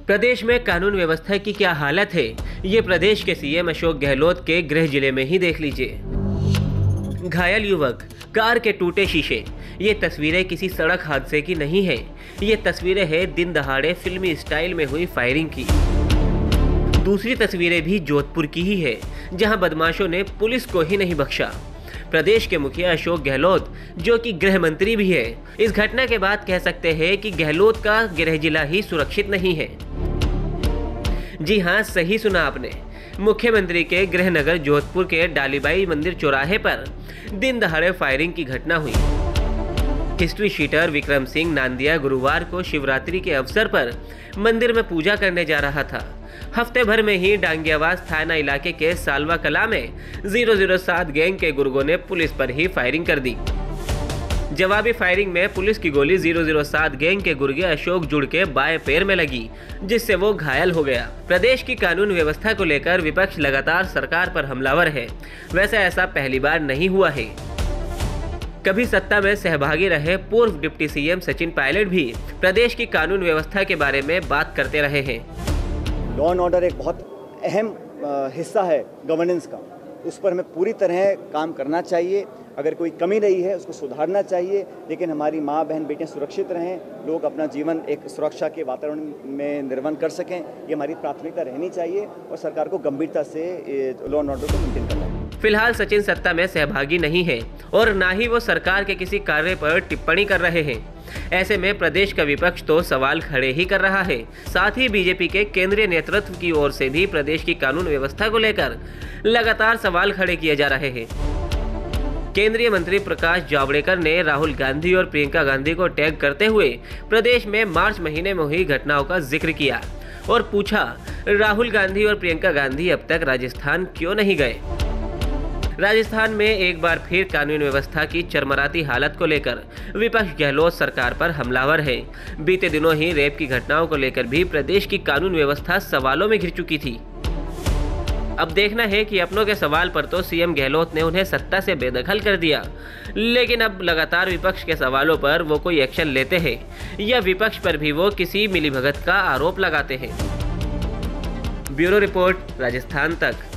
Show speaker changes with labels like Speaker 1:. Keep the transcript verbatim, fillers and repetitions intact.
Speaker 1: प्रदेश में कानून व्यवस्था की क्या हालत है, ये प्रदेश के सीएम अशोक गहलोत के गृह जिले में ही देख लीजिए। घायल युवक, कार के टूटे शीशे। ये तस्वीरें किसी सड़क हादसे की नहीं है, ये तस्वीरें हैं दिन दहाड़े फिल्मी स्टाइल में हुई फायरिंग की। दूसरी तस्वीरें भी जोधपुर की ही है, जहां बदमाशों ने पुलिस को ही नहीं बख्शा। प्रदेश के मुखिया अशोक गहलोत, जो कि गृह मंत्री भी है, इस घटना के बाद कह सकते हैं कि गहलोत का गृह जिला ही सुरक्षित नहीं है। जी हाँ, सही सुना आपने। मुख्यमंत्री के गृह नगर जोधपुर के डालीबाई मंदिर चौराहे पर दिन दहाड़े फायरिंग की घटना हुई। हिस्ट्री शीटर विक्रम सिंह नांदिया गुरुवार को शिवरात्रि के अवसर पर मंदिर में पूजा करने जा रहा था। हफ्ते भर में ही डांगियावास थाना इलाके के सालवा कला में ज़ीरो ज़ीरो सात गैंग के गुर्गों ने पुलिस पर ही फायरिंग कर दी। जवाबी फायरिंग में पुलिस की गोली ज़ीरो ज़ीरो सात गैंग के गुर्गे अशोक जुड़ के बाएं पैर में लगी, जिससे वो घायल हो गया। प्रदेश की कानून व्यवस्था को लेकर विपक्ष लगातार सरकार पर हमलावर है। वैसे ऐसा पहली बार नहीं हुआ है। कभी सत्ता में सहभागी रहे पूर्व डिप्टी सीएम सचिन पायलट भी प्रदेश की कानून व्यवस्था के बारे में बात करते रहे हैं।
Speaker 2: लॉ एंड ऑर्डर एक बहुत अहम हिस्सा है गवर्नेंस का, उस पर हमें पूरी तरह काम करना चाहिए। अगर कोई कमी रही है उसको सुधारना चाहिए, लेकिन हमारी माँ बहन बेटियाँ सुरक्षित रहें, लोग अपना जीवन एक सुरक्षा के वातावरण में निर्वहन कर सकें, ये हमारी प्राथमिकता रहनी चाहिए और सरकार को गंभीरता से लॉ एंड ऑर्डर को मेंटेन करना है।
Speaker 1: फिलहाल सचिन सत्ता में सहभागी नहीं है और ना ही वो सरकार के किसी कार्य पर टिप्पणी कर रहे हैं। ऐसे में प्रदेश का विपक्ष तो सवाल खड़े ही कर रहा है। साथ ही बीजेपी के केंद्रीय नेतृत्व की ओर से भी प्रदेश की कानून व्यवस्था को लेकर लगातार सवाल खड़े किए जा रहे हैं। केंद्रीय मंत्री प्रकाश जावड़ेकर ने राहुल गांधी और प्रियंका गांधी को टैग करते हुए प्रदेश में मार्च महीने में हुई घटनाओं का जिक्र किया और पूछा, राहुल गांधी और प्रियंका गांधी अब तक राजस्थान क्यों नहीं गए। राजस्थान में एक बार फिर कानून व्यवस्था की चरमराती हालत को लेकर विपक्ष गहलोत सरकार पर हमलावर है। बीते दिनों ही रेप की घटनाओं को लेकर भी प्रदेश की कानून व्यवस्था सवालों में घिर चुकी थी। अब देखना है कि अपनों के सवाल पर तो सीएम गहलोत ने उन्हें सत्ता से बेदखल कर दिया, लेकिन अब लगातार विपक्ष के सवालों पर वो कोई एक्शन लेते हैं या विपक्ष पर भी वो किसी मिलीभगत का आरोप लगाते हैं। ब्यूरो रिपोर्ट, राजस्थान तक।